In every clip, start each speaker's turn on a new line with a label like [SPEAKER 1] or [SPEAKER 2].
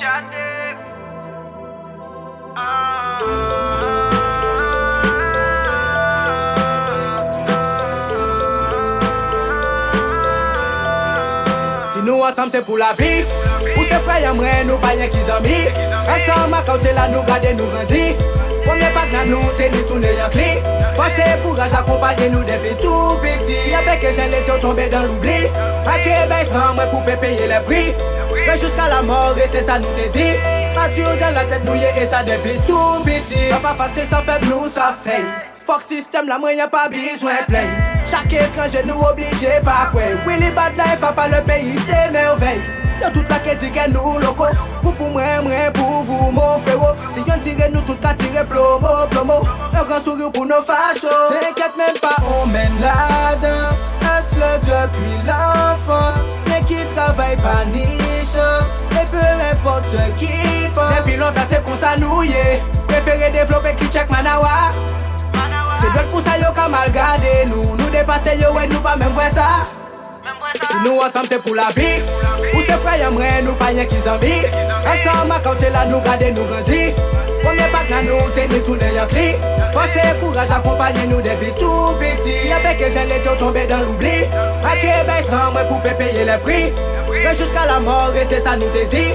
[SPEAKER 1] Si nous ensemble c'est pour la vie, ou c'est frère moi nous pas rien qu'ils amis. Ensemble quand c'est là nous garder nous grandir. Premier pas que nous tenir tourner en clé. Pensez courage accompagner nous depuis tout petit. Y'a pas que j'ai laissé tomber dans l'oubli. A Québec sans moi pour payer les prix. Fait jusqu'à la mort et c'est ça nous te dit. Mature dans la tête mouillée et ça depuis tout petit. Ça pas facile, ça fait nous, ça fait. Fuck système la moi y'a pas besoin play. Chaque étranger nous obligé pas quoi. Willy Bad Life a pas le pays, c'est merveille. Y'a toute la quête qui nous locaux. Vous pour moi pour vous mon frérot. Si y'en tire nous tout qu'à tirer plomo. Un grand sourire pour nos fachos. T'inquiète même pas, on mène la danse. Hustle depuis l'enfance. Mais qui travaille pas ni chance. Et peu importe ce qui pense. Depuis longtemps c'est pour ça nous yé. Préféré développer qui check Manawa. C'est d'autres pour ça yo qu'à mal garder nous. Nous dépasser yo et nous pas même voir ça. Si nous ensemble c'est pour la vie, ou c'est frère moi nous pas rien qu'ils envie. Ensemble quand c'est là nous garder nous grandir. Premier pas que nous tenir tourner en clé. Pensez courage accompagner nous depuis tout petit. Y'a pas que j'ai laissé tomber dans l'oubli. A Québec sans moi pour payer les prix. Fait jusqu'à la mort et c'est ça nous te dit.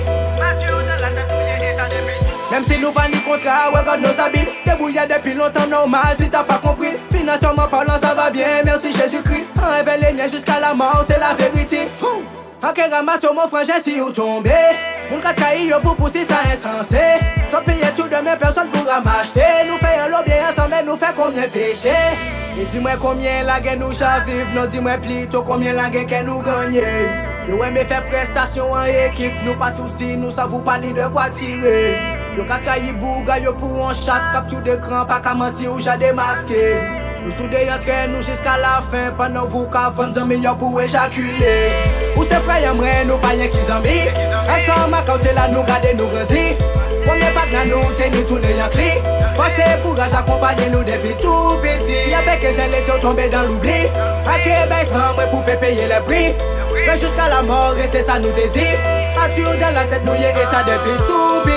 [SPEAKER 1] Même si nous pas ni contrat, regarde nos habits. Débrouillé depuis longtemps normal si t'as pas compris. Financièrement parlant ça va bien, merci Jésus-Christ. Enlève les liens jusqu'à la mort, c'est la vérité. En qu'elle ramasse sur mon frangin si vous tombez. Mon cas trahi pour pousser ça insensé. Sans payer tout demain, personne pourra m'acheter. Nous fait un lot bien ensemble, nous fait combien péché. Et dis-moi combien la guerre nous chavive. Non dis-moi plutôt combien la guerre qu'elle nous gagne. Nous aimons faire prestation en équipe. Nous pas souci, nous savons pas ni de quoi tirer. Yo ka trahi bouga yo pour un chat. Capture d'écran, pas qu'à mentir ou j'ai démasqué. Nous soudés entre nous jusqu'à la fin. Pendant vous qu'à 20 ans meilleurs pour éjaculer. Ou c'est frère moi nous pas rien qu'ils envie. Ensemble quand c'est là nous garder nous grandir. Premier pas que nous tenir tourner en clé. Pensez courage accompagner nous depuis tout petit. Y'a pas que j'ai laissé tomber dans l'oubli. A Québec sans moi pour payer les prix. Fait jusqu'à la mort et c'est ça nous te dit. Mature dans la tête nous et ça depuis tout petit.